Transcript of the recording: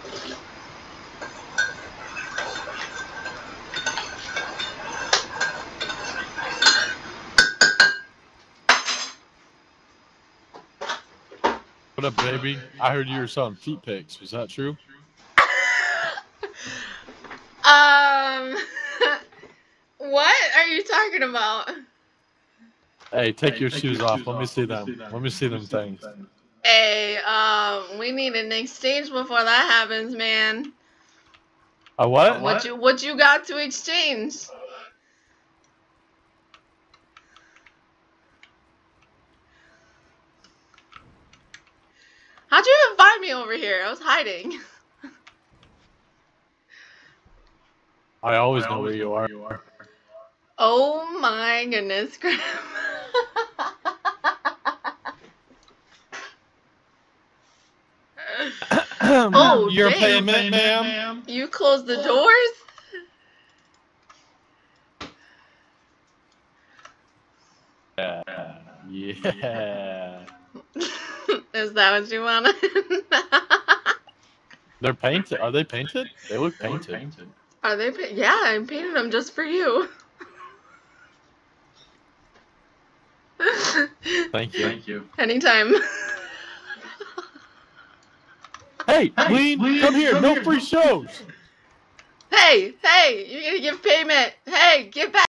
What up, baby? I heard you were selling feet pics. Was that true? What are you talking about? Hey, take your shoes off. Let me see them. Let me see them things. Hey, we need an exchange before that happens, man. A what? What you got to exchange? How'd you even find me over here? I was hiding. I always know where you are. Oh my goodness, Graham. Oh, your dang. payment, ma'am. You closed the doors? Yeah. Is that what you wanted? They're painted. Are they painted? They look painted. Are they? Yeah, I painted them just for you. Thank you. Anytime. Hey, Lean, come here. No free shows. Hey, you're gonna give payment. Hey, get back.